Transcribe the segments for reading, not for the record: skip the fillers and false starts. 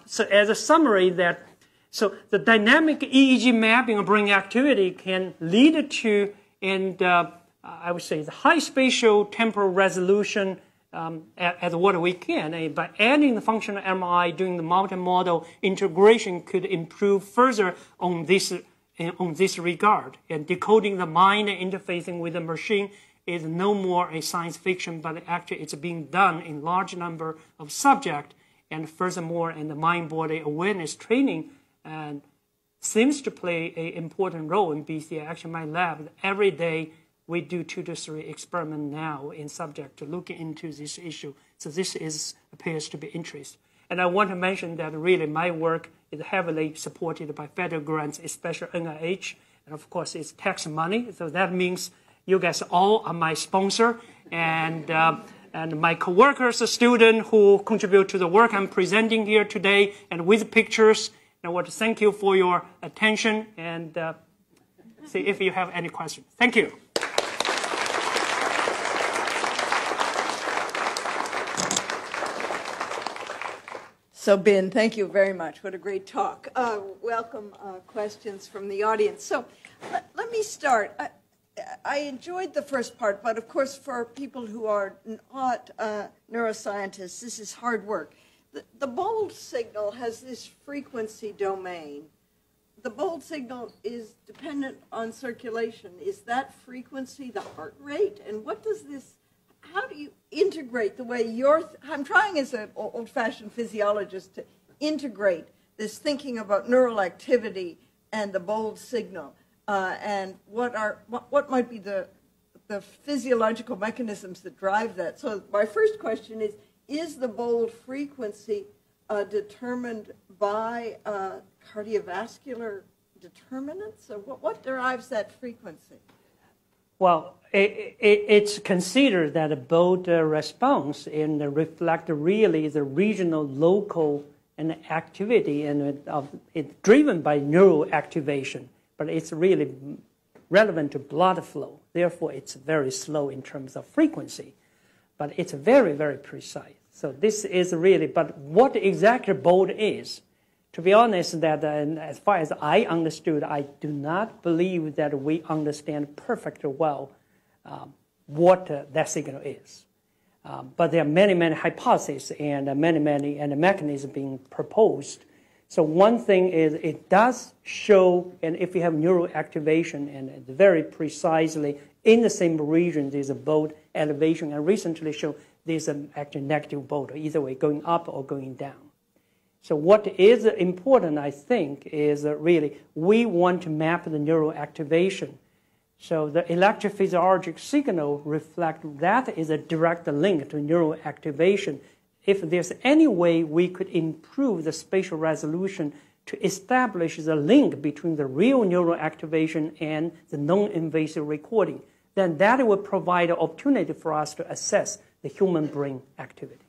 so as a summary, so the dynamic EEG mapping of brain activity can lead to, and I would say, the high spatial temporal resolution as what we can. By adding the functional MRI, doing the multimodal integration could improve further on this regard. And decoding the mind and interfacing with the machine is no more a science fiction, but actually it's being done in large number of subjects. And furthermore, in the mind-body awareness training seems to play an important role in BCI. Actually, my lab, every day, we do 2 to 3 experiments now in subject to look into this issue. So this appears to be interest. And I want to mention that really my work is heavily supported by federal grants, especially NIH. And of course, it's tax money. So that means you guys all are my sponsor. And my coworkers, a student who contribute to the work I'm presenting here today, and with pictures. And I want to thank you for your attention and see if you have any questions. Thank you. So, Ben, thank you very much. What a great talk. Welcome questions from the audience. So let me start. I enjoyed the first part, but of course for people who are not neuroscientists, this is hard work. The bold signal has this frequency domain. The bold signal is dependent on circulation. Is that frequency the heart rate? And what does this, how do you integrate the way I'm trying as an old-fashioned physiologist to integrate this thinking about neural activity and the bold signal, and what might be the physiological mechanisms that drive that. So my first question is the bold frequency determined by cardiovascular determinants? So what derives that frequency? Well, it's considered that a bold response and reflect really the regional, local, and activity, and it's driven by neural activation, but it's really relevant to blood flow. Therefore, it's very slow in terms of frequency, but it's very, very precise. So this is really, but what exactly bold is, to be honest, that as far as I understood, I do not believe that we understand perfectly well what that signal is. But there are many, many hypotheses and many mechanisms being proposed. So one thing is it does show, and if you have neural activation and very precisely in the same region, there's a bold elevation, and recently shown there's an actually negative bold, either way, going up or going down. So what is important, I think, is really we want to map the neural activation. So the electrophysiologic signal reflect that is a direct link to neural activation. If there's any way we could improve the spatial resolution to establish the link between the real neural activation and the non-invasive recording, then that will provide an opportunity for us to assess the human brain activity.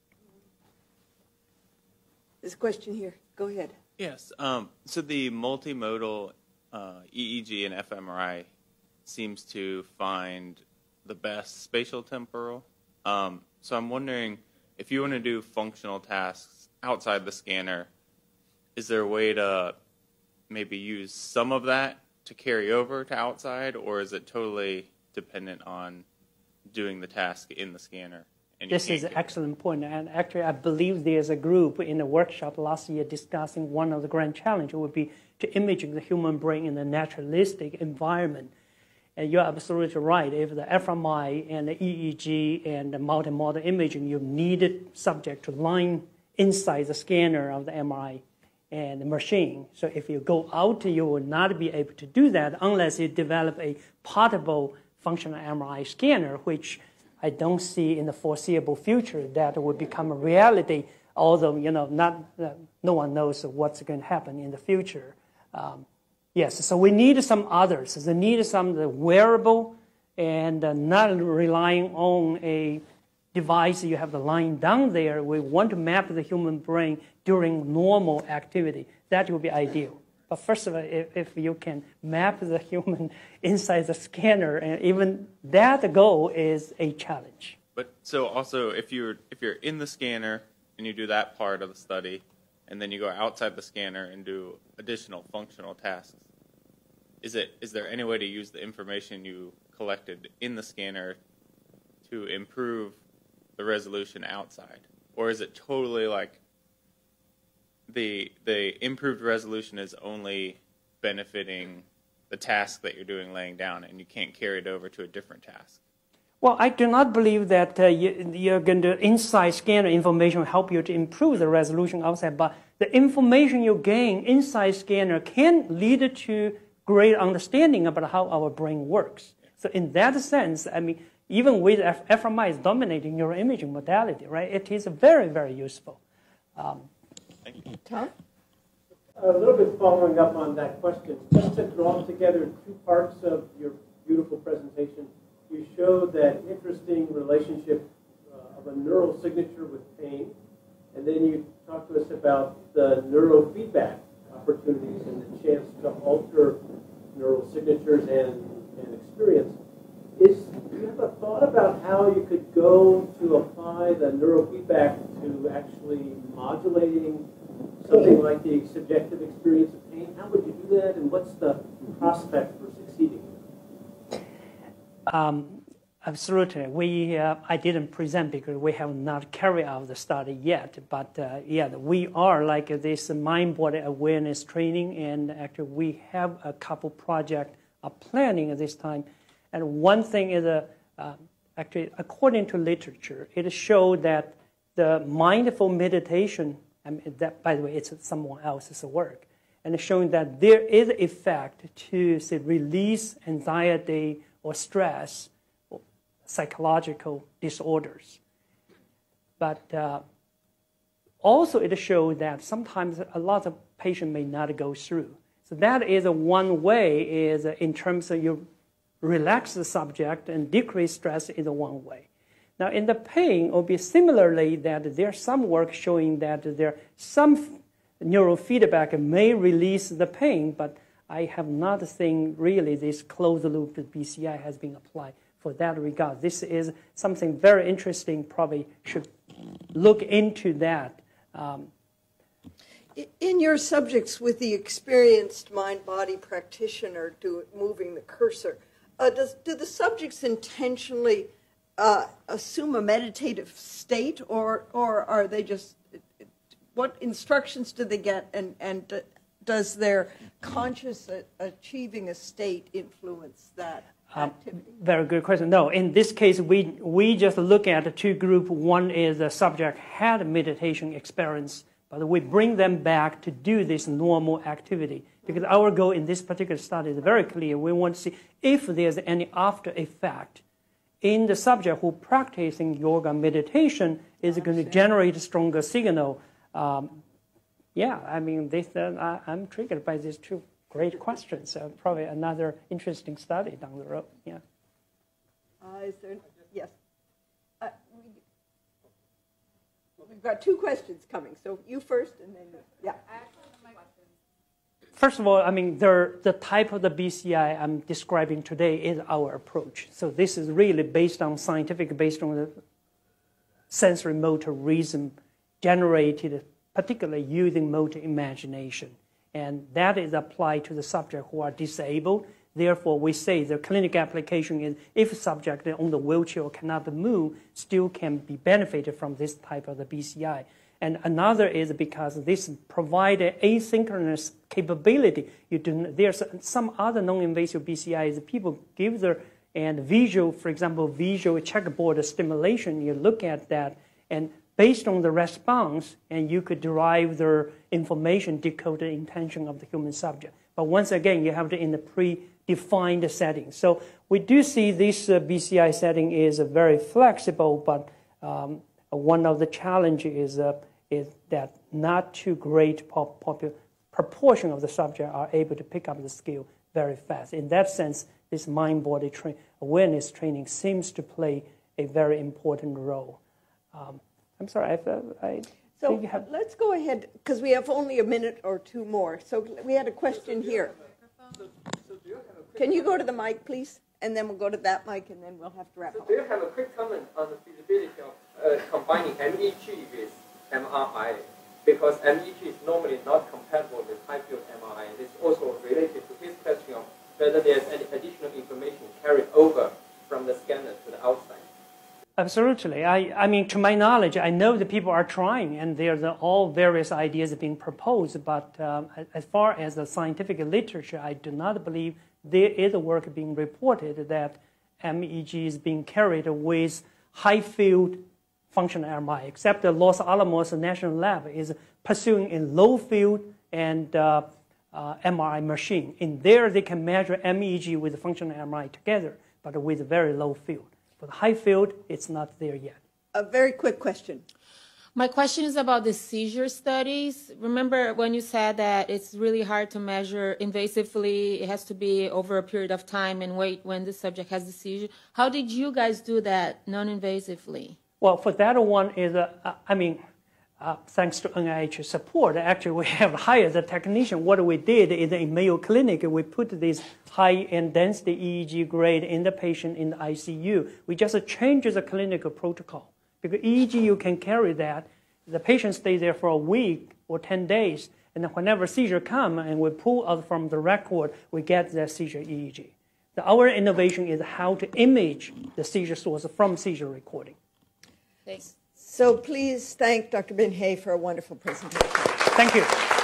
There's a question here. Go ahead. Yes. So the multimodal EEG and fMRI seems to find the best spatial temporal. So I'm wondering, if you want to do functional tasks outside the scanner, is there a way to maybe use some of that to carry over to outside, or is it totally dependent on doing the task in the scanner? This is an excellent point, and actually I believe there's a group in a workshop last year discussing one of the grand challenges would be to imaging the human brain in a naturalistic environment. And you're absolutely right. If the fMRI and the EEG and the multimodal imaging, you needed subject to line inside the scanner of the MRI and the machine. So if you go out, you will not be able to do that unless you develop a portable functional MRI scanner, which I don't see in the foreseeable future that will become a reality, although no one knows what's going to happen in the future. Yes, so we need some others. We need some wearable and not relying on a device you have the line down there. We want to map the human brain during normal activity. That would be ideal. But first of all, if you can map the human inside the scanner, and even that goal is a challenge. But so also, if you're in the scanner and you do that part of the study, and then you go outside the scanner and do additional functional tasks. Is there any way to use the information you collected in the scanner to improve the resolution outside? Or is it totally like the improved resolution is only benefiting the task that you're doing laying down, and you can't carry it over to a different task? Well, I do not believe that you're going to inside scanner information will help you to improve the resolution outside, but the information you gain inside scanner can lead to great understanding about how our brain works. So in that sense, I mean, even with fMRI is dominating neuroimaging modality, right? It is very, very useful. Thank you. Tom? A little bit following up on that question, just to draw together two parts of your beautiful presentation, you showed that interesting relationship of a neural signature with pain, and then you talked to us about the neurofeedback opportunities and the chance to alter neural signatures and experience. Do you have a thought about how you could go to apply the neurofeedback to actually modulating something like the subjective experience of pain? How would you do that, and what's the prospect for succeeding? Absolutely. I didn't present because we have not carried out the study yet. But yeah, we are like this mind-body awareness training, and actually we have a couple projects planning at this time. And one thing is, actually, according to literature, it showed that the mindful meditation, I mean, that, by the way, it's someone else's work, and it's showing that there is effect to, say, release anxiety or stress, or psychological disorders. But also it showed that sometimes a lot of patients may not go through. So that is one way, is in terms of you relax the subject and decrease stress is one way. Now in the pain, it will be similarly that there's some work showing that there some neurofeedback may release the pain, but I have not seen really this closed loop BCI has been applied for that regard. This is something very interesting, probably should look into that. In your subjects with the experienced mind-body practitioner moving the cursor, do the subjects intentionally assume a meditative state, or are they just, what instructions do they get, and does their conscious achieving a state influence that activity? Very good question. No, in this case, we just look at the two groups. One is the subject had a meditation experience, but we bring them back to do this normal activity. Because our goal in this particular study is very clear. We want to see if there's any after effect in the subject who practicing yoga meditation is going to generate a stronger signal. Yeah, I mean, I'm triggered by these two great questions. Probably another interesting study down the road. Yeah. Is there? Yes. We've got two questions coming. So you first, and then yeah. First of all, I mean, the type of the BCI I'm describing today is our approach. So this is really based on scientific, based on the sensory motor reason generated, particularly using motor imagination. And that is applied to the subject who are disabled. Therefore, we say the clinical application is if a subject on the wheelchair or cannot move, still can be benefited from this type of the BCI. And another is because this provides asynchronous capability. There's some other non-invasive BCIs. People give their and visual, for example, visual checkboard stimulation. You look at that, and based on the response, and you could derive the information, decode the intention of the human subject. But once again, you have to in the predefined setting. So we do see this BCI setting is very flexible, but one of the challenges is that not too great proportion of the subject are able to pick up the skill very fast. In that sense, this mind-body awareness training seems to play a very important role. I'm sorry, So let's go ahead, because we have only a minute or two more. So we had a question here. Can you go to the mic, please? And then we'll go to that mic, and then we'll have to wrap up. Do you have a quick comment on the feasibility of combining MEG with MRI because MEG is normally not compatible with high-field MRI. And it's also related to his question of whether there's any additional information carried over from the scanner to the outside. Absolutely. I mean, to my knowledge, I know that people are trying, and there's all various ideas being proposed. But as far as the scientific literature, I do not believe there is a work being reported that MEG is being carried with high-field functional MRI, except the Los Alamos National Lab is pursuing a low-field and MRI machine. In there, they can measure MEG with functional MRI together, but with very low field. For the high field, it's not there yet. A very quick question. My question is about the seizure studies. Remember when you said that it's really hard to measure invasively, it has to be over a period of time and wait when the subject has the seizure. How did you guys do that non-invasively? Well, for that one is, thanks to NIH support, actually we have hired a technician. What we did is in Mayo Clinic, we put this high-end density EEG grade in the patient in the ICU. We just changed the clinical protocol. Because EEG, you can carry that. The patient stays there for a week or 10 days, and then whenever seizure come and we pull out from the record, we get the seizure EEG. Our innovation is how to image the seizure source from seizure recording. Thanks. So please thank Dr. Ben-Hay for a wonderful presentation. Thank you.